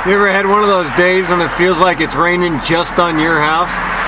You ever had one of those days when it feels like it's raining just on your house?